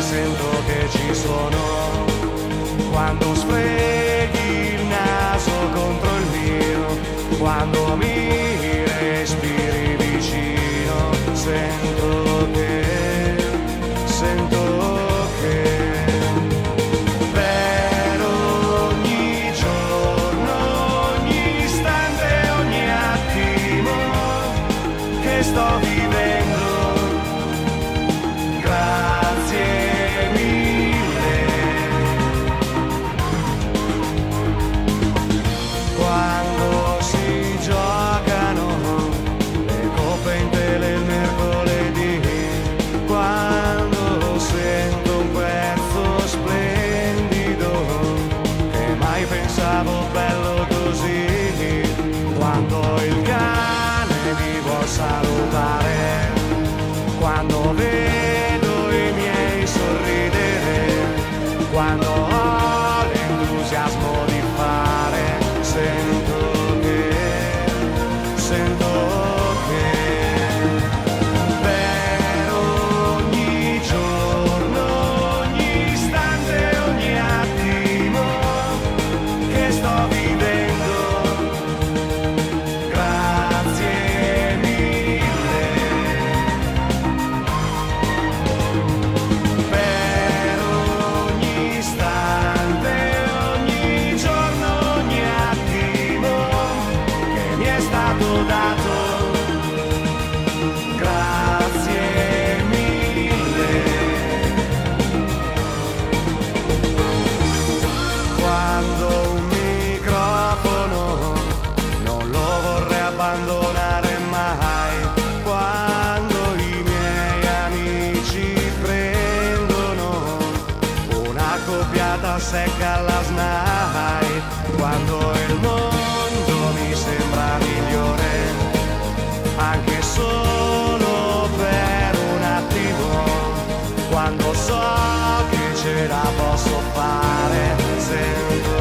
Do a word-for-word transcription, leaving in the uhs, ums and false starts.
sento che ci sono. Quando sfreghi il naso contro il mio, quando mi respiri vicino, sento che, sento che per ogni giorno, ogni istante, ogni attimo che sto vivendo, grazie mille. Quando si giocano le coppe in tele il mercoledì, quando sento un pezzo splendido che mai pensavo bello così, quando il cane mi vuol salutare, quando vedo i miei sorridere, quando ho l'entusiasmo di fare, sento che, sento che per ogni giorno, ogni istante, ogni attimo che sto vivendo, grazie mille. Per ogni istante, ogni giorno, ogni attimo che mi è stato dato, grazie mille. Quando un microfono non lo vorrei abbandonare mai, quando i miei amici prendono una coppiata secca alla SNAI, quando il mondo mi sembra migliore, anche solo per un attimo, quando so che ce la posso fare, sento